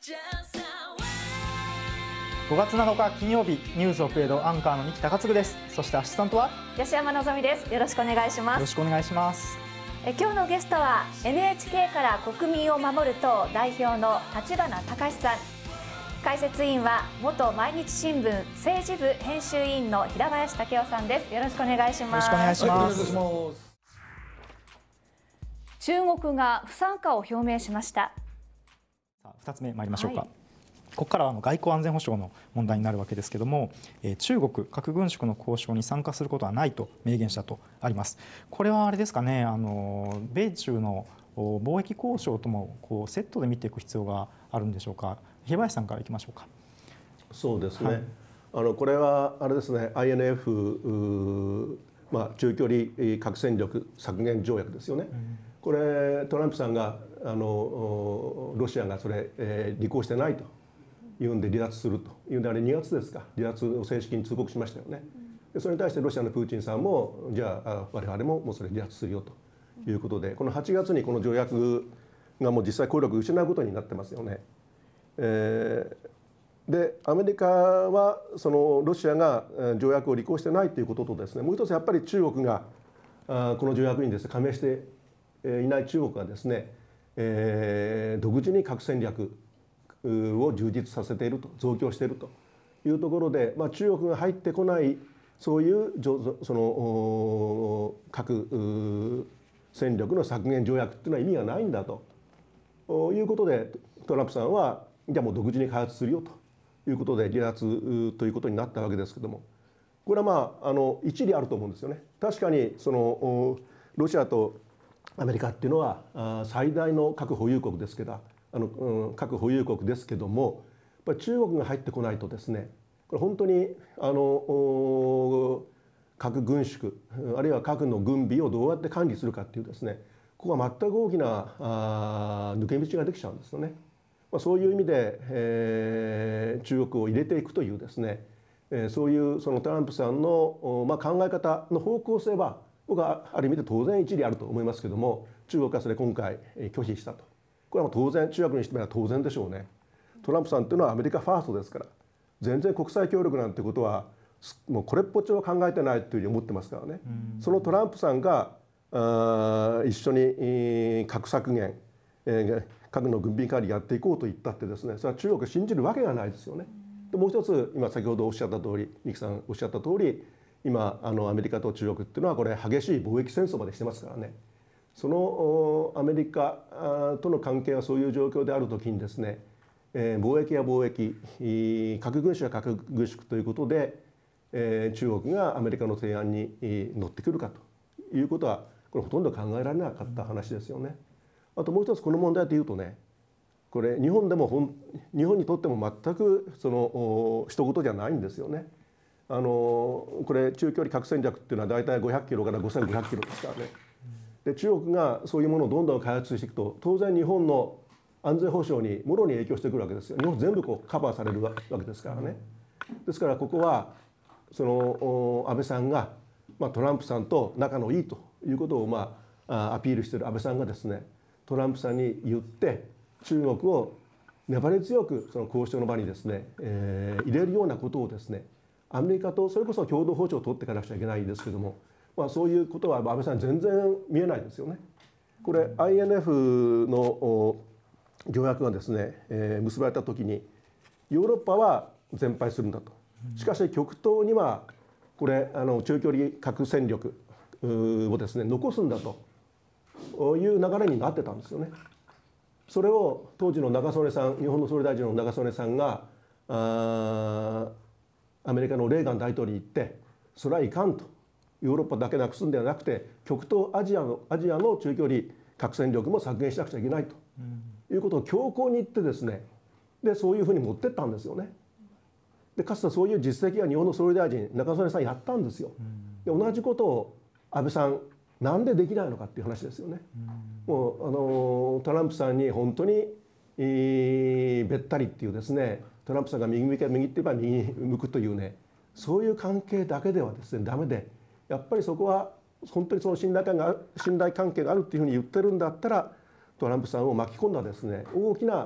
5月7日金曜日、ニュースオフエドアンカーの三木貴嗣です。そしてアシスタントは吉山のぞみです。よろしくお願いします。 よろしくお願いします。 今日のゲストは NHK から国民を守る党代表の立花隆さん、解説委員は元毎日新聞政治部編集委員の平林武夫さんです。よろしくお願いします。 よろしくお願いします。 中国が不参加を表明しました。 さあ2つ目参りましょうか。ここからは外交安全保障の問題になるわけですけれども、中国核軍縮の交渉に参加することはないと明言したとあります。これはあれですかね、米中の貿易交渉ともセットで見ていく必要があるんでしょうか。平林さんからいきましょうか。 そうですね、これはあれですね、 INF、中距離核戦力削減条約ですよね。これトランプさんがロシアがそれ、履行してないというんで離脱するというんで、あれ2月ですか、離脱を正式に通告しましたよね。でそれに対してロシアのプーチンさんもじゃあ我々ももうそれ離脱するよということで、この8月にこの条約がもう実際効力を失うことになってますよね。でアメリカはそのロシアが条約を履行してないということとですね、もう一つやっぱり中国がこの条約にですね加盟していない中国がですね、独自に核戦略を充実させていると、増強しているというところで、中国が入ってこないそういうその核戦力の削減条約っていうのは意味がないんだということで、トランプさんはじゃあもう独自に開発するよということで離脱ということになったわけですけども、これは一理あると思うんですよね。確かにそのロシアとアメリカっていうのは最大の核保有国ですけど、核保有国ですけども、やっぱり中国が入ってこないとですね、これ本当に核軍縮あるいは核の軍備をどうやって管理するかっていうですね、ここは全く大きな抜け道ができちゃうんですよね。そういう意味で、中国を入れていくというですね、そういうそのトランプさんの、考え方の方向性は僕はある意味で当然一理あると思いますけども、中国はそれ今回拒否したと。これは当然中国にしてみれば当然でしょうね。トランプさんというのはアメリカファーストですから、全然国際協力なんてことはもうこれっぽっちも考えてないというふうに思ってますからね。そのトランプさんが一緒に核削減、核の軍備管理やっていこうと言ったってですね、それは中国を信じるわけがないですよね。でもう一つ、今先ほどおっしゃった通り、三木さんおっしゃった通り、今アメリカと中国っていうのはこれ激しい貿易戦争までしてますからね。そのアメリカとの関係はそういう状況であるときにですね、貿易や貿易、核軍縮や核軍縮ということで、中国がアメリカの提案に乗ってくるかということはこれほとんど考えられなかった話ですよね。あともう一つこの問題でいうとね、これ日本にとっても全くその一言じゃないんですよね。これ中距離核戦略っていうのは大体500キロから5500キロですからね。で中国がそういうものをどんどん開発していくと、当然日本の安全保障にもろに影響してくるわけですよ。日本全部カバーされるわけですからね。ですからここはその安倍さんが、トランプさんと仲のいいということをアピールしている安倍さんがですね、トランプさんに言って中国を粘り強くその交渉の場にですね、入れるようなことをですね、アメリカとそれこそ共同歩調を取っていかなくちゃいけないんですけども、そういうことは安倍さん全然見えないですよね。これ INF の条約がですね、結ばれた時にヨーロッパは全廃するんだと。しかし極東にはこれ中距離核戦力をですね残すんだという流れになってたんですよね。それを当時の中曽根さん、日本の総理大臣の中曽根さんがアメリカのレーガン大統領に言って、それはいかんと、ヨーロッパだけなくすんではなくて極東アジアの中距離核戦力も削減しなくちゃいけないということを強硬に言ってですね、でそういうふうに持ってったんですよね。でかつてそういう実績が日本の総理大臣中曽根さんやったんですよ。で同じことを安倍さんなんでできないのかっていう話ですよね。もうトランプさんに本当にべったりっていうですね、トランプさんが右って言えば右に向くというね、そういう関係だけではですねダメで、やっぱりそこは本当にその信頼関係があるっていうふうに言ってるんだったら、トランプさんを巻き込んだですね大きな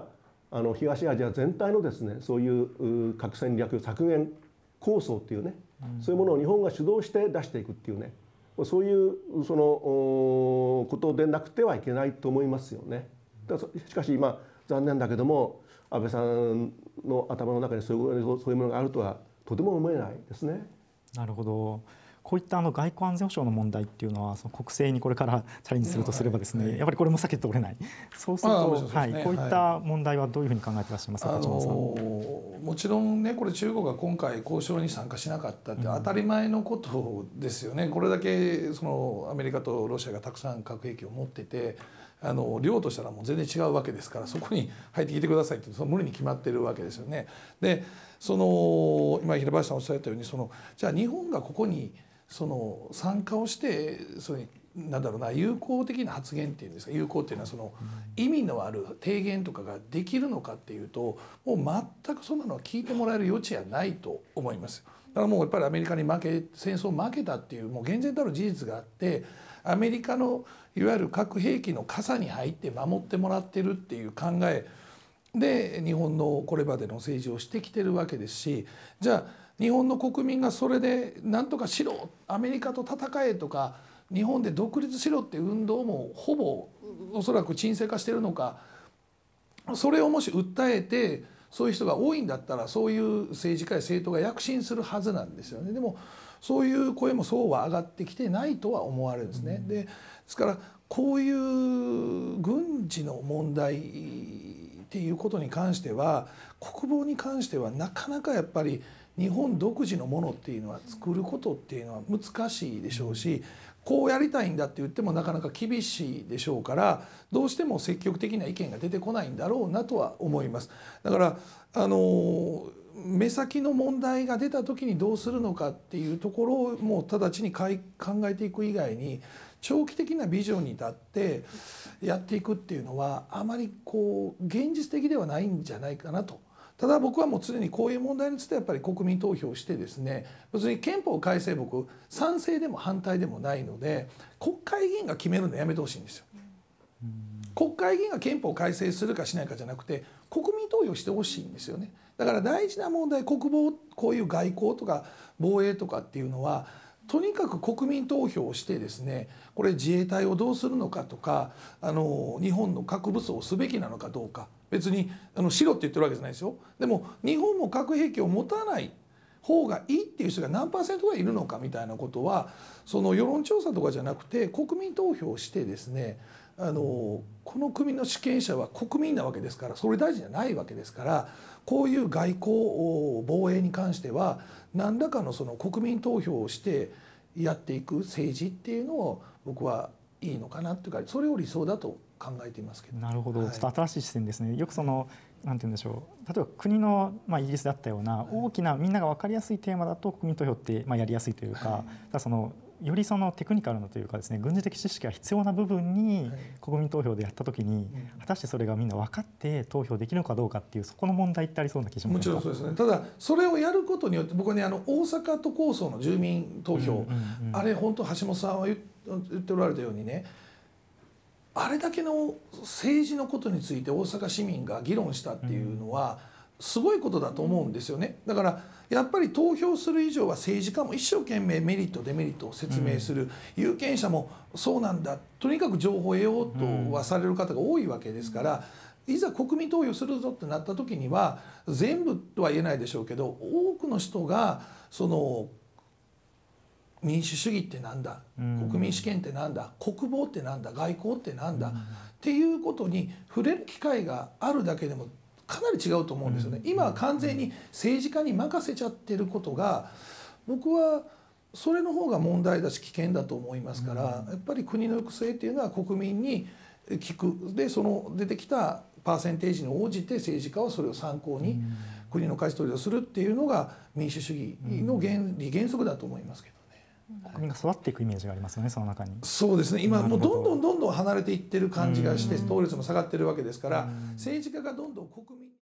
東アジア全体のですね、そういう核戦略削減構想っていうね、そういうものを日本が主導して出していくっていうね、そういうことでなくてはいけないと思いますよね。しかし今残念だけども、安倍さんの頭の中にそういうものがあるとはとても思えないですね。 なるほど。こういった外交安全保障の問題っていうのは、その国政にこれからチャレンジするとすればですね、やっぱりこれも避けて通れない。そうすると、こういった問題はどういうふうに考えていらっしゃいますか、立花さん。 もちろんね、これ中国が今回交渉に参加しなかったって当たり前のことですよね。これだけアメリカとロシアがたくさん核兵器を持ってて、量としたらもう全然違うわけですから、そこに入ってきてくださいって無理に決まってるわけですよね。で今平林さんおっしゃったようにじゃあ日本がここに参加をしてなんだろうな、有効的な発言っていうんですか、有効っていうのは意味のある提言とかができるのかっていうと、もう全くそんなのは聞いてもらえる余地はないと思います。だからもうやっぱりアメリカに戦争を負けたっていうもう厳然たる事実があって、アメリカのいわゆる核兵器の傘に入って守ってもらってるっていう考えで日本のこれまでの政治をしてきてるわけですし、じゃあ日本の国民がそれで何とかしろ、アメリカと戦えとか日本で独立しろっていう運動もほぼおそらく沈静化してるのか、それをもし訴えてそういう人が多いんだったら、そういう政治家や政党が躍進するはずなんですよね。でもそういう声もそうは上がってきてないとは思われるんですね。ですからこういう軍事の問題っていうことに関しては、国防に関してはなかなかやっぱり日本独自のものっていうのは作ることっていうのは難しいでしょうし、こうやりたいんだって言ってもなかなか厳しいでしょうから、どうしても積極的な意見が出てこないんだろうなとは思います。だから目先の問題が出た時にどうするのかっていうところをもう直ちに考えていく以外に、長期的なビジョンに立ってやっていくっていうのはあまり現実的ではないんじゃないかなと。ただ僕はもう常にこういう問題についてやっぱり国民投票してですね、別に憲法改正僕賛成でも反対でもないので、国会議員が決めるのやめてほしいんですよ。国会議員が憲法改正するかしないかじゃなくて、国民投票してほしいんですよね。だから大事な問題、国防、こういう外交とか防衛とかっていうのはとにかく国民投票をしてですね、これ自衛隊をどうするのかとか、日本の核武装をすべきなのかどうか、別にしろって言ってるわけじゃないですよ。でも日本も核兵器を持たない方がいいっていう人が何パーセントがいるのかみたいなことは、世論調査とかじゃなくて国民投票をしてですね、この国の主権者は国民なわけですから、総理大臣じゃないわけですから、こういう外交防衛に関しては何らかの国民投票をしてやっていく政治っていうのを僕はいいのかなっていうか、それを理想だと考えていますけど。 なるほど、ちょっと新しい視点ですね。よくなんて言うんでしょう、例えば国の、イギリスであったような大きなみんなが分かりやすいテーマだと国民投票って、やりやすいというか、よりテクニカルなというかですね、軍事的知識が必要な部分に国民投票でやったときに、果たしてそれがみんな分かって投票できるのかどうかっていう、そこの問題ってありそうな気がします。 もちろんそうですね。ただそれをやることによって、僕はね、大阪都構想の住民投票、あれ本当橋本さんは言っておられたようにね、あれだけの政治のことについて大阪市民が議論したっていうのはすごいことだと思うんですよね。だからやっぱり投票する以上は政治家も一生懸命メリットデメリットを説明する、有権者もそうなんだ、とにかく情報を得ようとはされる方が多いわけですから、いざ国民投票するぞってなった時には、全部とは言えないでしょうけど、多くの人が民主主義ってなんだ、国民主権ってなんだ、国防ってなんだ、外交ってなんだ、っていうことに触れる機会があるだけでもかなり違うと思うんですよね。今は完全に政治家に任せちゃってることが、僕はそれの方が問題だし危険だと思いますから、やっぱり国の行く末っていうのは国民に聞く、で出てきたパーセンテージに応じて政治家はそれを参考に国の舵取りをするっていうのが民主主義の原理原則だと思いますけど。 国民が育っていくイメージがありますよね、その中に。 そうですね。今もうどんどん離れていってる感じがして、投票率も下がってるわけですから、政治家がどんどん国民